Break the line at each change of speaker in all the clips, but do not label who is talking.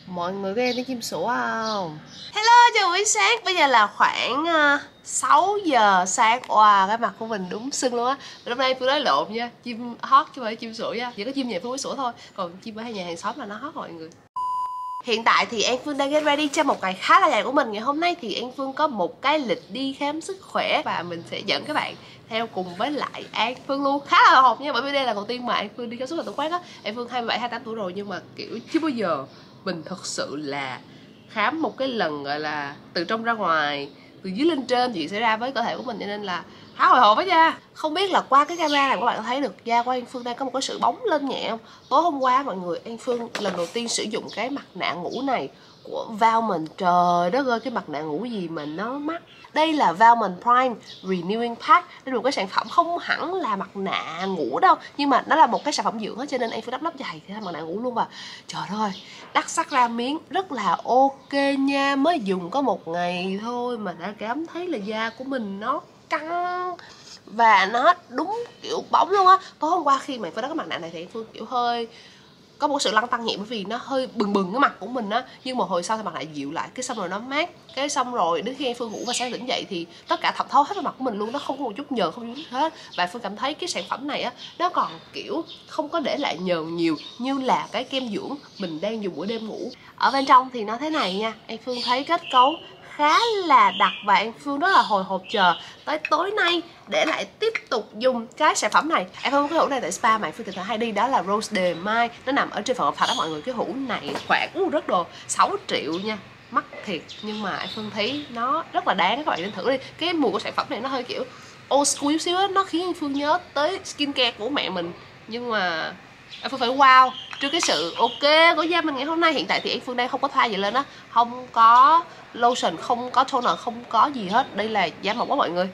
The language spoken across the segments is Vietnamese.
Mọi người có nghe tiếng chim sủa không? Hello, chào buổi sáng. Bây giờ là khoảng 6 giờ sáng. Wow, cái mặt của mình đúng sưng luôn á. Hôm nay Phương nói lộn nha. Chim hót chứ không phải chim sủa nha. Chỉ có chim nhẹ Phương mới sủa thôi. Còn chim ở nhà hàng xóm là nó hót mọi người. Hiện tại thì An Phương đang get ready cho một ngày khá là dài của mình. Ngày hôm nay thì An Phương có một cái lịch đi khám sức khỏe và mình sẽ dẫn các bạn theo cùng với lại An Phương luôn. Khá là hợp nha, bởi vì đây là đầu tiên mà An Phương đi khám sức khỏe tổng quát á. An Phương 27, 28 tuổi rồi nhưng mà kiểu chưa bao giờ mình thật sự là khám một cái lần gọi là từ trong ra ngoài, từ dưới lên trên chuyện xảy ra với cơ thể của mình, cho nên là khá hồi hộp đó nha. Không biết là qua cái camera này các bạn có thấy được da của An Phương đang có một cái sự bóng lên nhẹ không? Tối hôm qua mọi người, An Phương lần đầu tiên sử dụng cái mặt nạ ngủ này của Valmont. Trời đất ơi, cái mặt nạ ngủ gì mà nó mắc. Đây là Valmont Prime Renewing Pack. Đây là một cái sản phẩm không hẳn là mặt nạ ngủ đâu, nhưng mà nó là một cái sản phẩm dưỡng hết, cho nên An Phương đắp dày thì mặt nạ ngủ luôn. Và trời ơi, đắt sắc ra miếng, rất là ok nha. Mới dùng có một ngày thôi mà đã cảm thấy là da của mình nó căng và nó đúng kiểu bóng luôn á. Tối hôm qua khi mà Phương đắp cái mặt nạ này thì Phương kiểu hơi có một sự lăn tăn nhẹ, bởi vì nó hơi bừng bừng cái mặt của mình á, nhưng mà hồi sau thì mặt lại dịu lại, cái xong rồi nó mát, cái xong rồi đến khi Phương ngủ và sáng tỉnh dậy thì tất cả thẩm thấu hết vào mặt của mình luôn, nó không có một chút nhờn, không có chút hết. Và Phương cảm thấy cái sản phẩm này á, nó còn kiểu không có để lại nhờn nhiều như là cái kem dưỡng mình đang dùng buổi đêm ngủ. Ở bên trong thì nó thế này nha, An Phương thấy kết cấu khá là đặc và An Phương rất là hồi hộp chờ tới tối nay để lại tiếp tục dùng cái sản phẩm này. Em không có cái hũ này tại spa mà An Phương thường hay đi, đó là Rose de Mai, nó nằm ở trên phần Ngọc Thạch đó mọi người. Cái hũ này khoảng rất đồ 6 triệu nha, mắc thiệt, nhưng mà An Phương thấy nó rất là đáng, các bạn nên thử đi. Cái mùi của sản phẩm này nó hơi kiểu old school chút xíu á, nó khiến An Phương nhớ tới skincare của mẹ mình, nhưng mà An Phương phải wow trước cái sự ok của da mình ngày hôm nay. Hiện tại thì An Phương đang không có thoa gì lên á, không có lotion, không có toner, không có gì hết. Đây là da mỏng quá mọi người.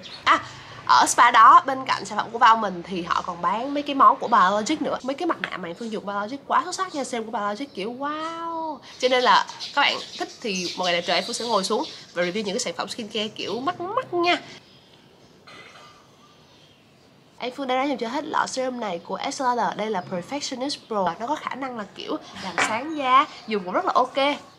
Ở spa đó, bên cạnh sản phẩm của Valmont thì họ còn bán mấy cái món của Biologic nữa. Mấy cái mặt nạ mà An Phương dùng Biologic quá xuất sắc nha, serum của Biologic kiểu wow. Cho nên là các bạn thích thì một ngày đẹp trời An Phương sẽ ngồi xuống và review những cái sản phẩm skincare kiểu mắc nha. An Phương đã dùng cho hết lọ serum này của Estée Lauder. Đây là Perfectionist Pro. Nó có khả năng là kiểu làm sáng da, dùng cũng rất là ok.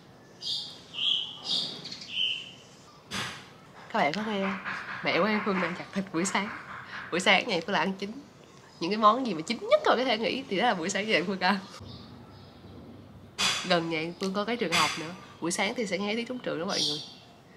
Các bạn có nghe không? Mẹ của An Phương đang chặt thịt buổi sáng. Buổi sáng này Phương là ăn chín. Những cái món gì mà chín nhất rồi có thể nghĩ thì đó là buổi sáng về An Phương ăn. Gần nhà An Phương có cái trường học nữa. Buổi sáng thì sẽ nghe tiếng trống trường đó mọi người.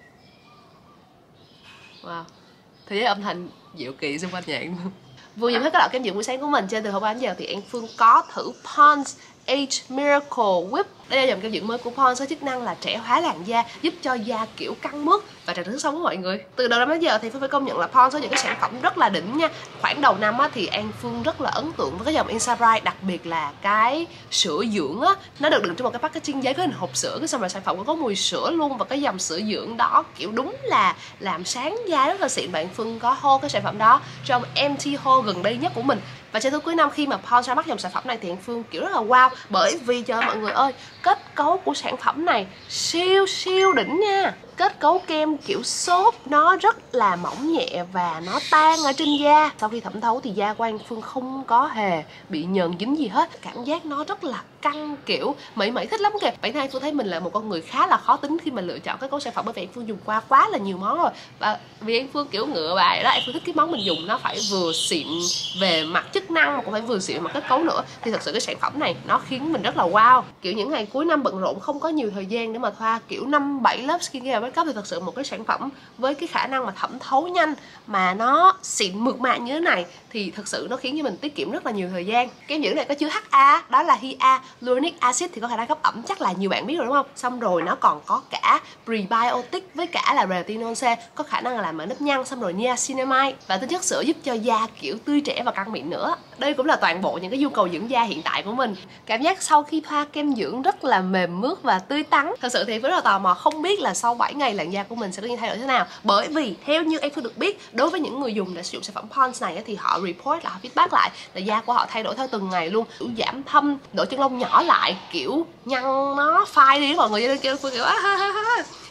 Wow, thế giới âm thanh diệu kỳ xung quanh nhà An Phương. Vừa dùng hết cái lọ kem dưỡng buổi sáng của mình trên từ hôm qua đến giờ thì An Phương có thử Pond's Age Miracle Whip. Đây là dòng kem dưỡng mới của Pond's có chức năng là trẻ hóa làn da, giúp cho da kiểu căng mướt và tràn thức sống của mọi người. Từ đầu năm đến giờ thì Phương phải công nhận là Pond's có những cái sản phẩm rất là đỉnh nha. Khoảng đầu năm á, thì An Phương rất là ấn tượng với cái dòng Insta Bright, đặc biệt là cái sữa dưỡng á, nó được đựng trong một cái packaging giấy có hình hộp sữa, cái xong rồi sản phẩm có mùi sữa luôn, và cái dòng sữa dưỡng đó kiểu đúng là làm sáng da rất là xịn. Bạn Phương có haul cái sản phẩm đó trong MT haul gần đây nhất của mình. Và trên thứ cuối năm khi mà Pond's ra mắt dòng sản phẩm này thì An Phương kiểu rất là wow, bởi vì cho mọi người ơi, kết cấu của sản phẩm này siêu đỉnh nha. Kết cấu kem kiểu xốp, nó rất là mỏng nhẹ và nó tan ở trên da. Sau khi thẩm thấu thì da của An Phương không có hề bị nhờn dính gì hết. Cảm giác nó rất là căng, kiểu mẩy thích lắm kìa. Bản thân An Phương thấy mình là một con người khá là khó tính khi mà lựa chọn kết cấu sản phẩm, bởi vì An Phương dùng qua quá là nhiều món rồi. Và vì An Phương kiểu ngựa bài đó, An Phương thích cái món mình dùng nó phải vừa xịn về mặt chức năng mà cũng phải vừa xịn về mặt kết cấu nữa. Thì thật sự cái sản phẩm này nó khiến mình rất là wow. Kiểu những ngày cuối năm bận rộn không có nhiều thời gian để mà thoa kiểu 5-7 lớp skincare make up thì thật sự một cái sản phẩm với cái khả năng mà thẩm thấu nhanh mà nó xịn mượt mà như thế này thì thật sự nó khiến cho mình tiết kiệm rất là nhiều thời gian. Kem dưỡng này có chứa HA, đó là hyaluronic acid, thì có khả năng cấp ẩm, chắc là nhiều bạn biết rồi đúng không? Xong rồi nó còn có cả prebiotic với cả là retinol C, có khả năng là làm mở nếp nhăn, xong rồi niacinamide và tinh chất sữa giúp cho da kiểu tươi trẻ và căng mịn nữa. Đây cũng là toàn bộ những cái nhu cầu dưỡng da hiện tại của mình. Cảm giác sau khi thoa kem dưỡng rất là mềm mướt và tươi tắn. Thật sự thì rất là tò mò không biết là sau 7 ngày làn da của mình sẽ có những thay đổi thế nào. Bởi vì theo như An Phương được biết, đối với những người dùng đã sử dụng sản phẩm Pond's này thì họ report là họ feedback lại là da của họ thay đổi theo từng ngày luôn, kiểu giảm thâm, độ chân lông nhỏ lại, kiểu nhăn nó phai đi mọi người, cho nên kêu Phương kiểu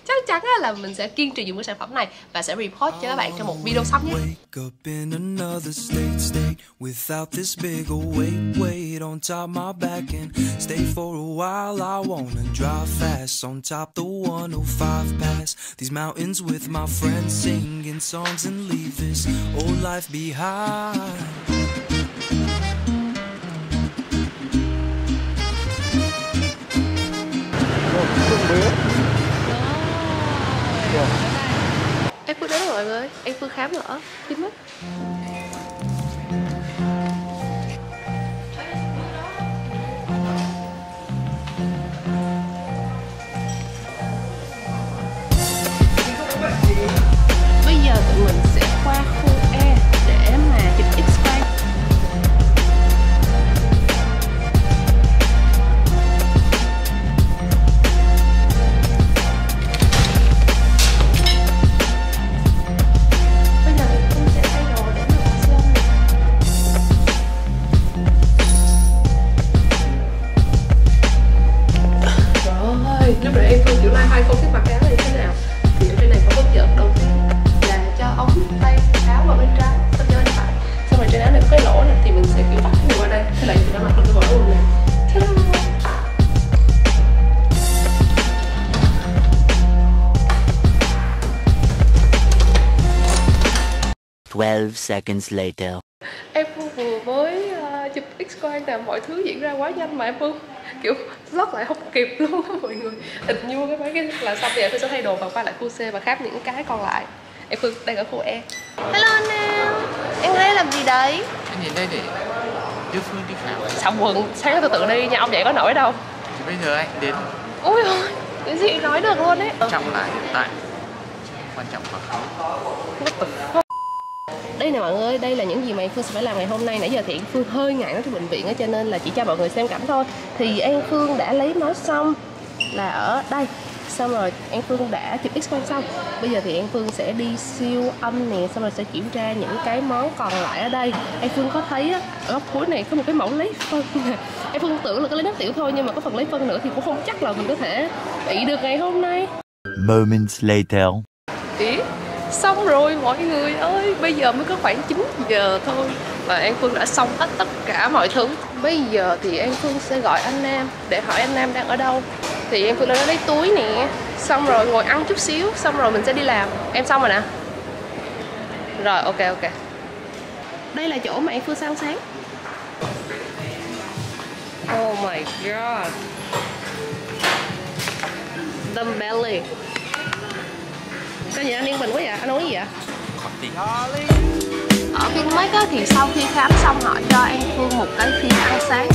chắc chắn là mình sẽ kiên trì dùng cái sản phẩm này và sẽ report cho các bạn trong một video sau nhé. Em Phương đến rồi mọi người, em Phương khám ở Phim Mắt. Bây giờ tụi mình sẽ qua khu E để mà chụp X-quang. Lúc nãy em Phương kiểu live hai con cái mặt áo này thế nào thì ở trên này có bất chợt đầu tiên là cho ống tay áo vào bên trái xong cho bên phải, xong rồi trên áo này có cái lỗ này thì mình sẽ kiểu bắt cái qua đây, thế lại thì nó mặc lên cái vỏ luôn nè.
12 seconds later.
Em Phương vừa mới chụp X-quang là mọi thứ diễn ra quá nhanh mà em Phương kiểu lót lại không kịp luôn á mọi người. Hình như cái mấy cái là xong thì em Phương sẽ thay đồ và qua lại khu C và khám những cái còn lại. Em Phương đang ở khu E. Hello anh Nam, em đây làm gì đấy?
Anh nhìn đây để đưa Phương đi khám.
Xong quần, sáng tự đi nha, ông vậy có nổi đâu.
Thì bây giờ anh đến.
Ôi ôi, cái gì nói được luôn ấy.
Quan trọng là hiện tại, quan trọng quá khứ.
Đây nè mọi người, đây là những gì mà An Phương sẽ phải làm ngày hôm nay. Nãy giờ thì An Phương hơi ngại nói cái bệnh viện á, cho nên là chỉ cho mọi người xem cảnh thôi. Thì An Phương đã lấy máu xong là ở đây. Xong rồi An Phương đã chụp X-quang xong. Bây giờ thì An Phương sẽ đi siêu âm nè, xong rồi sẽ kiểm tra những cái món còn lại ở đây. An Phương có thấy á, ở góc cuối này có một cái mẫu lấy phân nè. An Phương tưởng là có lấy nước tiểu thôi, nhưng mà có phần lấy phân nữa thì cũng không chắc là mình có thể bị được ngày hôm nay.
Moments later.
Ý, xong rồi mọi người ơi, bây giờ mới có khoảng 9 giờ thôi và An Phương đã xong hết tất cả mọi thứ. Bây giờ thì An Phương sẽ gọi anh Nam để hỏi anh Nam đang ở đâu. Thì An Phương đã lấy túi nè, xong rồi ngồi ăn chút xíu, xong rồi mình sẽ đi làm. Em xong rồi nè. Rồi, ok. Đây là chỗ mà An Phương ăn sáng. Oh my god, Dumb belly. Sao vậy anh yên bình quá vậy? Anh uống gì vậy? Ở Vinmec á thì sau khi khám xong họ cho An Phương một cái phiên ăn sáng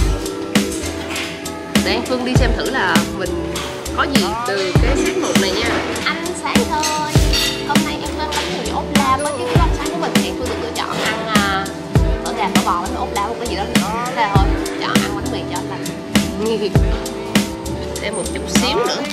để An Phương đi xem thử là mình có gì từ cái set một này nha. Ăn sáng thôi. Hôm nay An Phương bánh mì ốp la với cái ăn sáng của mình thì An Phương được lựa chọn ăn ở gà phở bò bánh mì ốp la một cái gì đó nữa. Thế thôi, chọn ăn bánh mì cho anh lành. Thêm một chút xíu nữa.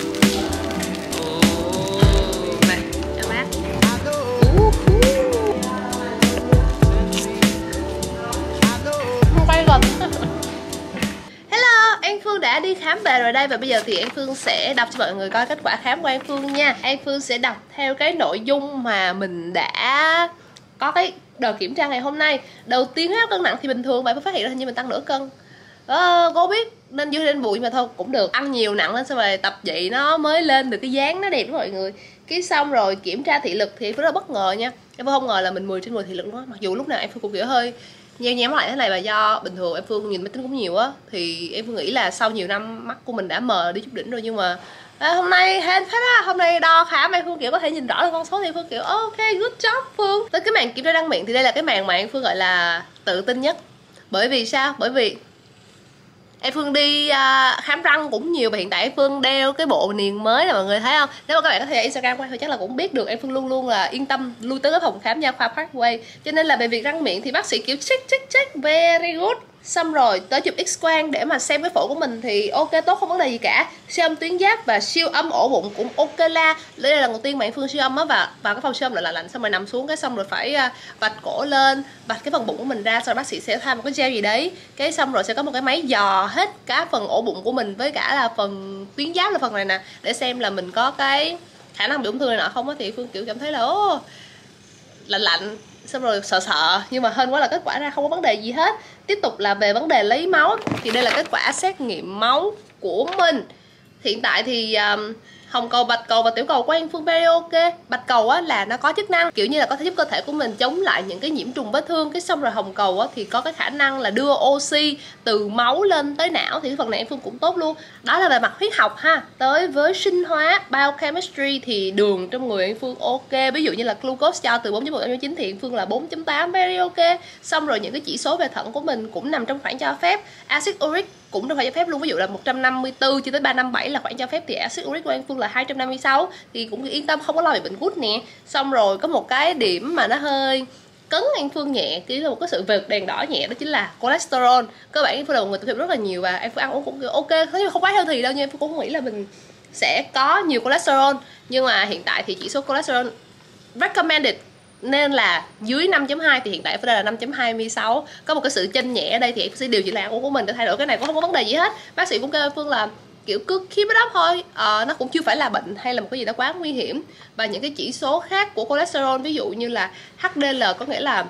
Hello, An Phương đã đi khám về rồi đây và bây giờ thì An Phương sẽ đọc cho mọi người coi kết quả khám của An Phương nha. An Phương sẽ đọc theo cái nội dung mà mình đã có cái đợt kiểm tra ngày hôm nay. Đầu tiên á, cân nặng thì bình thường, bạn mới phát hiện ra hình như mình tăng nửa cân. Cô biết nên dư lên bụi mà thôi cũng được. Ăn nhiều nặng lên xong rồi tập vậy nó mới lên được cái dáng nó đẹp đó mọi người. Cái xong rồi kiểm tra thị lực thì An Phương rất là bất ngờ nha. Em Phương không ngờ là mình 10 trên 10 thị lực luôn á. Mặc dù lúc nào em Phương cũng kiểu hơi nheo lại thế này, và do bình thường em Phương nhìn máy tính cũng nhiều á thì em Phương nghĩ là sau nhiều năm mắt của mình đã mờ đi chút đỉnh rồi, nhưng mà hôm nay hên phết á, hôm nay đo khám em Phương kiểu có thể nhìn rõ được con số thì em Phương kiểu ok, good job Phương. Tới cái màn kiểm tra răng miệng thì đây là cái màn mà em Phương gọi là tự tin nhất. Bởi vì sao? Bởi vì em Phương đi khám răng cũng nhiều và hiện tại em Phương đeo cái bộ niềng mới là mọi người thấy không? Nếu mà các bạn có theo Instagram của em thì chắc là cũng biết được em Phương luôn luôn là yên tâm lui tới cái phòng khám nha khoa Parkway. Cho nên là về việc răng miệng thì bác sĩ kiểu check very good. Xong rồi tới chụp X-quang để mà xem cái phổi của mình thì ok, tốt, không vấn đề gì cả. Siêu âm tuyến giáp và siêu âm ổ bụng cũng ok la. Đây là lần đầu tiên mà An Phương siêu âm á, và vào cái phòng siêu âm lại là lạnh, xong rồi nằm xuống cái xong rồi phải vạch cổ lên, vạch cái phần bụng của mình ra, sau đó bác sĩ sẽ thay một cái gel gì đấy, cái xong rồi sẽ có một cái máy dò hết cả phần ổ bụng của mình với cả là phần tuyến giáp là phần này nè, để xem là mình có cái khả năng bị ung thư này nọ không á. Thì Phương kiểu cảm thấy là lạnh lạnh, xong rồi sợ sợ, nhưng mà hên quá là kết quả ra không có vấn đề gì hết. Tiếp tục là về vấn đề lấy máu, thì đây là kết quả xét nghiệm máu của mình. Hiện tại thì hồng cầu, bạch cầu và tiểu cầu của An Phương very ok. Bạch cầu á là nó có chức năng kiểu như là có thể giúp cơ thể của mình chống lại những cái nhiễm trùng vết thương, cái xong rồi hồng cầu á thì có cái khả năng là đưa oxy từ máu lên tới não, thì cái phần này An Phương cũng tốt luôn. Đó là về mặt huyết học ha. Tới với sinh hóa biochemistry thì đường trong người An Phương ok, ví dụ như là glucose cho từ 4.1 đến 9 thì An Phương là 4.8 very ok. Xong rồi những cái chỉ số về thận của mình cũng nằm trong khoảng cho phép. Acid uric cũng trong khoảng cho phép luôn, ví dụ là 154 cho tới 357 là khoảng cho phép, thì acid uric của An Phương là 256, thì cũng yên tâm, không có lo bị bệnh gút nè. Xong rồi có một cái điểm mà nó hơi cấn An Phương nhẹ, chỉ là một cái sự vệt đèn đỏ nhẹ, đó chính là cholesterol. Cơ bản An Phương là một người tập thể dục rất là nhiều và An Phương ăn uống cũng ok, thế mà không quá healthy đâu, nhưng An Phương cũng không nghĩ là mình sẽ có nhiều cholesterol. Nhưng mà hiện tại thì chỉ số cholesterol recommended nên là dưới 5.2, thì hiện tại đây là 5.26. Có một cái sự chênh nhẹ ở đây, thì em sẽ điều chỉnh lại ăn uống của mình để thay đổi cái này, cũng không có vấn đề gì hết. Bác sĩ cũng kêu Phương là kiểu cứ keep it up thôi, nó cũng chưa phải là bệnh hay là một cái gì đó quá nguy hiểm. Và những cái chỉ số khác của cholesterol, ví dụ như là HDL, có nghĩa là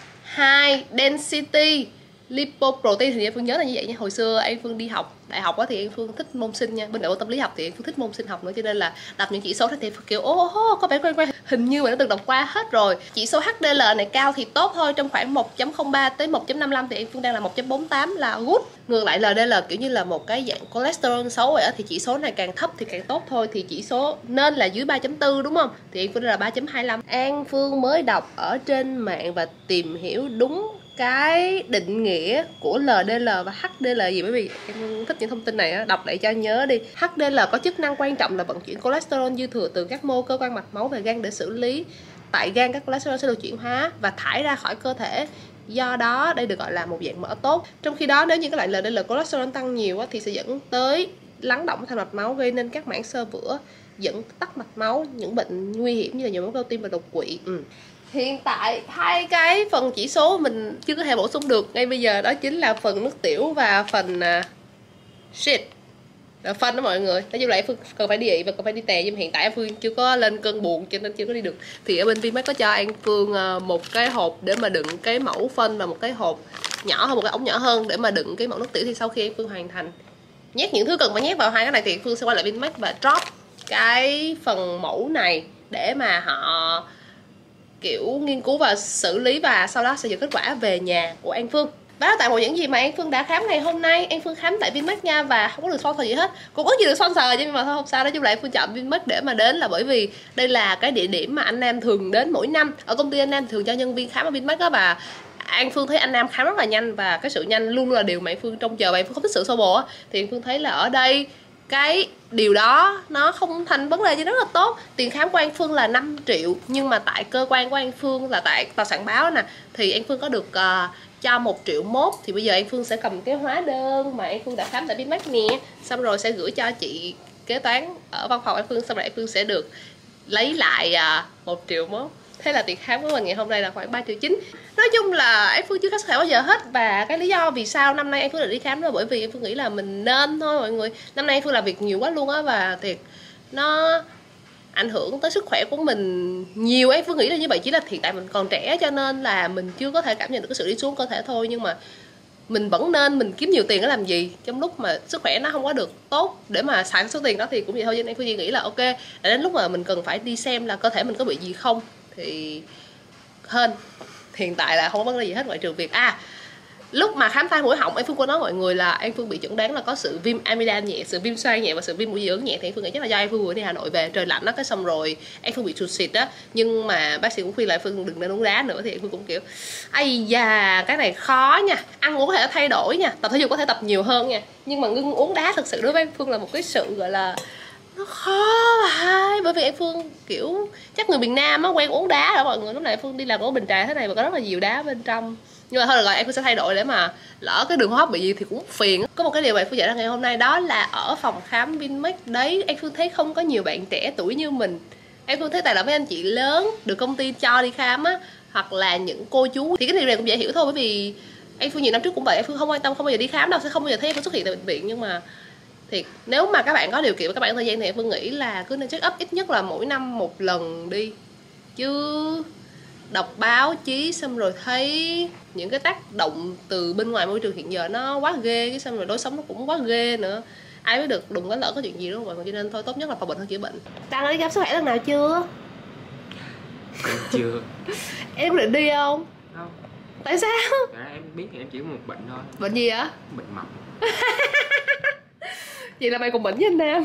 high density lipoprotein, thì An Phương nhớ là như vậy nha. Hồi xưa An Phương đi học đại học á thì An Phương thích môn sinh nha, bên đội tâm lý học thì An Phương thích môn sinh học nữa, cho nên là đọc những chỉ số đó thì kiểu có vẻ quen, hình như mà nó từng đọc qua hết rồi. Chỉ số HDL này cao thì tốt thôi, trong khoảng 1.03 tới 1.55, thì An Phương đang là 1.48 là good. Ngược lại LDL kiểu như là một cái dạng cholesterol xấu vậy á, thì chỉ số này càng thấp thì càng tốt thôi, thì chỉ số nên là dưới 3.4 đúng không, thì An Phương là 3.25. An Phương mới đọc ở trên mạng và tìm hiểu đúng cái định nghĩa của LDL và HDL gì, bởi vì em thích những thông tin này á, đọc để cho nhớ đi. HDL có chức năng quan trọng là vận chuyển cholesterol dư thừa từ các mô cơ quan mạch máu về gan để xử lý. Tại gan, các cholesterol sẽ được chuyển hóa và thải ra khỏi cơ thể, do đó đây được gọi là một dạng mỡ tốt. Trong khi đó nếu như cái loại LDL cholesterol tăng nhiều á, thì sẽ dẫn tới lắng động thành mạch máu, gây nên các mảng xơ vữa, dẫn tắc mạch máu, những bệnh nguy hiểm như là nhồi máu cơ tim và đột quỵ. Hiện tại hai cái phần chỉ số mình chưa có thể bổ sung được ngay bây giờ, đó chính là phần nước tiểu và phần shit là phân đó mọi người. Nói chung là Phương cần phải đi ị và cần phải đi tè, nhưng mà hiện tại Phương chưa có lên cân buồn cho nên chưa có đi được. Thì ở bên Vinmec có cho An Phương một cái hộp để mà đựng cái mẫu phân và một cái hộp nhỏ hơn, một cái ống nhỏ hơn để mà đựng cái mẫu nước tiểu. Thì sau khi An Phương hoàn thành nhét những thứ cần phải nhét vào hai cái này thì Phương sẽ quay lại Vinmec và drop cái phần mẫu này để mà họ kiểu nghiên cứu và xử lý, và sau đó sẽ dẫn kết quả về nhà của An Phương. Đó là tại một những gì mà An Phương đã khám ngày hôm nay. An Phương khám tại Vinmec nha, và không có được sponsor gì hết, cũng có gì được sponsor nhưng mà thôi không sao. Nói chung là An Phương chọn Vinmec để mà đến là bởi vì đây là cái địa điểm mà anh Nam thường đến mỗi năm. Ở công ty anh Nam thường cho nhân viên khám ở Vinmec đó, và An Phương thấy anh Nam khám rất là nhanh, và cái sự nhanh luôn là điều mà An Phương trông chờ. Và An Phương không thích sự xô bồ á, thì An Phương thấy là ở đây cái điều đó nó không thành vấn đề gì, rất là tốt. Tiền khám của An Phương là 5 triệu, nhưng mà tại cơ quan của An Phương là tại tòa soạn báo nè, thì An Phương có được cho 1 triệu mốt. Thì bây giờ An Phương sẽ cầm cái hóa đơn mà An Phương đã khám tại Vinmec nè, xong rồi sẽ gửi cho chị kế toán ở văn phòng An Phương, xong rồi An Phương sẽ được lấy lại 1 triệu mốt. Thế là tiền khám của mình ngày hôm nay là khoảng 3,9 triệu. Nói chung là An Phương chưa khám sức khỏe bao giờ hết. Và cái lý do vì sao năm nay An Phương lại đi khám đó bởi vì An Phương nghĩ là mình nên thôi mọi người. Năm nay An Phương làm việc nhiều quá luôn á, và thiệt nó ảnh hưởng tới sức khỏe của mình nhiều. An Phương nghĩ là như vậy, chỉ là hiện tại mình còn trẻ cho nên là mình chưa có thể cảm nhận được cái sự đi xuống cơ thể thôi. Nhưng mà mình vẫn nên mình kiếm nhiều tiền để làm gì trong lúc mà sức khỏe nó không có được tốt để mà xài số tiền đó, thì cũng vậy thôi. Cho nên An Phương chỉ nghĩ là ok, để đến lúc mà mình cần phải đi xem là cơ thể mình có bị gì không thì hên hiện tại là không có vấn đề gì hết, ngoại trừ việc lúc mà khám tai mũi họng An Phương có nói mọi người là An Phương bị chẩn đoán là có sự viêm amidan nhẹ, sự viêm xoang nhẹ và sự viêm mũi dị ứng nhẹ. Thì An Phương nghĩ chắc là do An Phương vừa đi Hà Nội về trời lạnh đó, cái xong rồi An Phương bị sụt xịt đó. Nhưng mà bác sĩ cũng khuyên lại An Phương đừng nên uống đá nữa, thì An Phương cũng kiểu ây da cái này khó nha. Ăn uống có thể thay đổi nha, tập thể dục có thể tập nhiều hơn nha, nhưng mà ngưng uống đá thực sự đối với An Phương là một cái sự gọi là nó khó vai. Bởi vì An Phương kiểu chắc người miền Nam á quen uống đá rồi mọi người. Lúc này An Phương đi làm ở bình trà thế này và có rất là nhiều đá bên trong, Nhưng mà thôi được rồi, em cũng sẽ thay đổi để mà lỡ cái đường hô hấp bị gì thì cũng phiền. Có một cái điều mà Phương dạy ra ngày hôm nay, đó là ở phòng khám Vinmec đấy, em Phương thấy không có nhiều bạn trẻ tuổi như mình. Em Phương thấy toàn là mấy anh chị lớn được công ty cho đi khám á, hoặc là những cô chú. Thì cái điều này cũng dễ hiểu thôi, bởi vì em Phương nhiều năm trước cũng vậy, em Phương không quan tâm, không bao giờ đi khám đâu, sẽ không bao giờ thấy em Phương xuất hiện tại bệnh viện. Nhưng mà thì nếu mà các bạn có điều kiện và các bạn có thời gian thì em Phương nghĩ là cứ nên check up ít nhất là mỗi năm một lần đi. Chứ đọc báo chí xong rồi thấy những cái tác động từ bên ngoài môi trường hiện giờ nó quá ghê, cái xong rồi lối sống nó cũng quá ghê nữa, ai biết được đừng có lỡ có chuyện gì đúng không mọi người. Cho nên thôi, tốt nhất là phòng bệnh hơn chữa bệnh. Đang đi khám sức khỏe lần nào chưa?
Em chưa.
Em định đi không?
Không.
Tại sao?
Em biết thì em chỉ có một bệnh thôi.
Bệnh gì ạ?
Bệnh mập.
Vậy là mày cùng bệnh với anh Nam.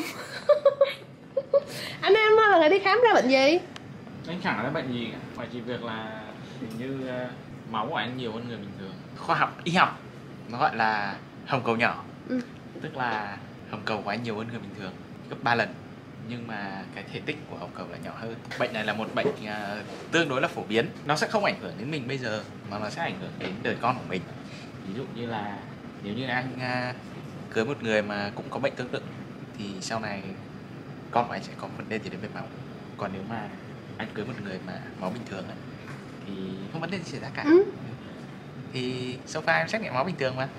Anh Nam là người đi khám ra bệnh gì?
Anh chẳng nói bệnh gì cả, ngoài chỉ việc là hình như máu của anh nhiều hơn người bình thường. Khoa học, y học nó gọi là hồng cầu nhỏ. Tức là hồng cầu của anh nhiều hơn người bình thường gấp 3 lần. Nhưng mà cái thể tích của hồng cầu là nhỏ hơn. Bệnh này là một bệnh tương đối là phổ biến. Nó sẽ không ảnh hưởng đến mình bây giờ, mà nó sẽ ảnh hưởng đến đời con của mình. Ví dụ như là nếu như anh cưới một người mà cũng có bệnh tương tự thì sau này con của anh sẽ có vấn đề gì đến về máu. Còn nếu mà anh cưới một người mà máu bình thường ấy, thì không vấn đề gì xảy ra cả. Thì sofa em xét nghiệm máu bình thường mà.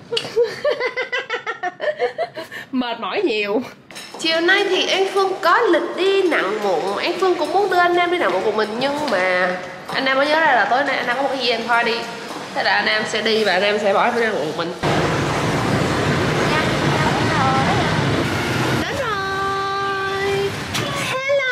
Mệt mỏi nhiều. Chiều nay thì An Phương có lịch đi nặng mụn. An Phương cũng muốn đưa anh Nam đi nặng mụn cùng mình, nhưng mà anh Nam mới nhớ ra là tối nay anh Nam có một cái event party. Thế là anh Nam sẽ đi và anh Nam sẽ bỏ anh đi nặng mụn một mình. Đến rồi. Hello.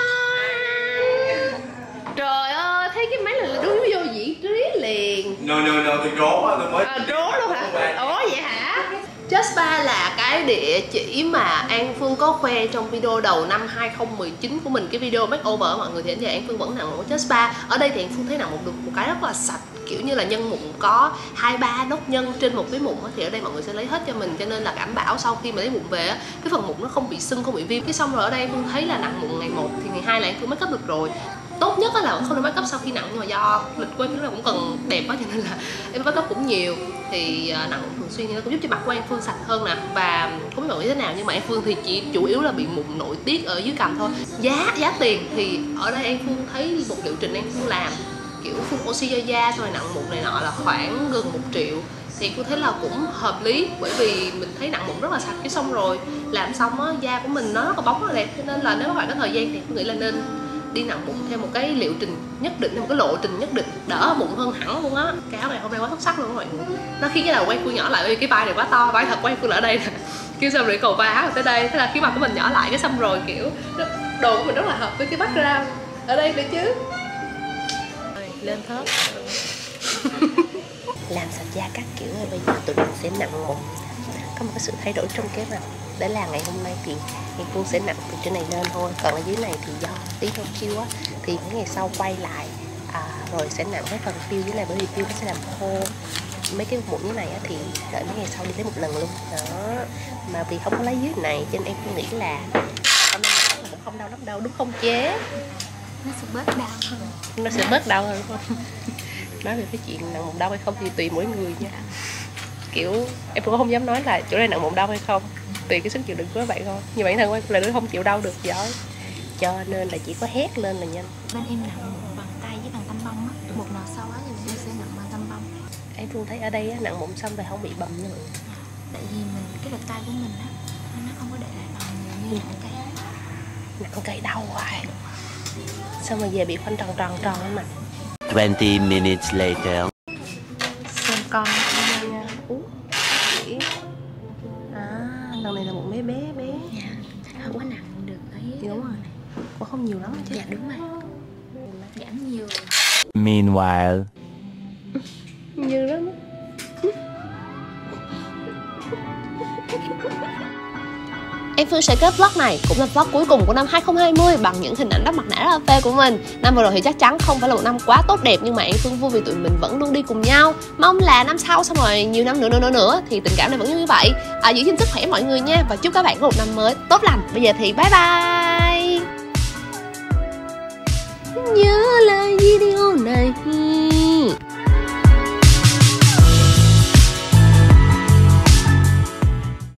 Trời ơi, thấy cái máy là đúng vô vị trí liền.
No, tôi trốn á, tôi mới...
Trốn luôn hả? Ủa vậy hả? Just Spa là cái địa chỉ mà An Phương có khoe trong video đầu năm 2019 của mình, cái video makeover mọi người, thì đến giờ An Phương vẫn nặng mụn Just Spa. Ở đây thì An Phương thấy nặng mụn được một cái rất là sạch, kiểu như là nhân mụn có 2-3 nốt nhân trên một cái mụn thì ở đây mọi người sẽ lấy hết cho mình, cho nên là đảm bảo sau khi mà lấy mụn về cái phần mụn nó không bị sưng, không bị viêm. Cái xong rồi ở đây An Phương thấy là nặng mụn ngày 1 thì ngày 2 là An Phương make up được rồi. Tốt nhất là không nên make up sau khi nặng, nhưng mà do lịch của em là cũng cần đẹp quá cho nên là em make up cũng nhiều, thì nặng mụn thường xuyên thì nó cũng giúp cho mặt của An Phương sạch hơn nè. Và không biết mọi người thế nào nhưng mà An Phương thì chỉ chủ yếu là bị mụn nội tiết ở dưới cằm thôi. Giá tiền thì ở đây An Phương thấy một liệu trình An Phương làm kiểu phun oxy cho da rồi nặng mụn này nọ là khoảng gần 1 triệu, thì tôi thấy là cũng hợp lý, bởi vì mình thấy nặng mụn rất là sạch, cái xong rồi làm xong á da của mình nó rất là bóng, rất là đẹp. Cho nên là nếu các bạn có thời gian thì tôi nghĩ là nên đi nặng mụn theo một cái liệu trình nhất định, theo một cái lộ trình nhất định, đỡ mụn hơn hẳn luôn á. Cái áo này hôm nay quá xuất sắc luôn các bạn, nó khiến cái đầu quay Phương nhỏ lại, bởi vì cái vai này quá to, vai thật quay Phương ở đây nè, kêu xong rồi cầu vai áo tới đây, thế là khiến mặt của mình nhỏ lại, cái xong rồi kiểu đồ của mình rất là hợp với cái background ở đây nữa chứ. Lên thớt. Làm sạch da các kiểu rồi bây giờ tụi mình sẽ nặng mụn. Có một cái sự thay đổi trong kế hoạch, để là ngày hôm nay thì An Phương sẽ nặng từ trên này lên thôi, còn ở dưới này thì do tí no phiêu á, thì mấy ngày sau quay lại rồi sẽ nặng cái phần phiêu dưới này, bởi vì phiêu nó sẽ làm khô mấy cái mụn như này á, thì đợi mấy ngày sau đi lấy một lần luôn đó. Mà vì không có lấy dưới này cho nên em cũng nghĩ là hôm nay cũng không đau lắm đâu, đúng không chế?
Nó sẽ bớt đau hơn.
Nó sẽ bớt đau hơn đúng không? Nói về cái chuyện nặng mụn đau hay không thì tùy mỗi người nha. Kiểu em cũng không dám nói là chỗ này nặng mụn đau hay không, tùy cái sức chịu đựng của các bạn thôi. Như bản thân của em là đứa không chịu đau được giỏi, cho nên là chỉ có hét lên là nhanh.
Bên em nặng mụn bằng tay với bằng tăm bông á, một nào sau á thì em sẽ nặng bằng tăm bông.
Em Phương thấy ở đây á, nặng mụn xong rồi không bị bầm nữa.
Tại vì cái lực tay của mình á, nó không có để lại bầm như nặng cây.
Nặng cây đau hoài, xong rồi về bị khoanh tròn ở mặt.
20 minutes later.
Xem con nha. Lần này là một bé bé.
Dạ, không có nặng được ấy.
Đúng rồi, cũng không nhiều lắm chứ.
Dạ đúng rồi, giảm nhiều.
Meanwhile.
Nhiều lắm. Em Phương sẽ kết vlog này cũng là vlog cuối cùng của năm 2020 bằng những hình ảnh đắp mặt nạ rất là phê của mình. Năm vừa rồi thì chắc chắn không phải là một năm quá tốt đẹp, nhưng mà Em Phương vui vì tụi mình vẫn luôn đi cùng nhau. Mong là năm sau xong rồi nhiều năm nữa thì tình cảm này vẫn như vậy. Giữ gìn sức khỏe mọi người nha, và chúc các bạn có một năm mới tốt lành. Bây giờ thì bye bye. Nhớ lời video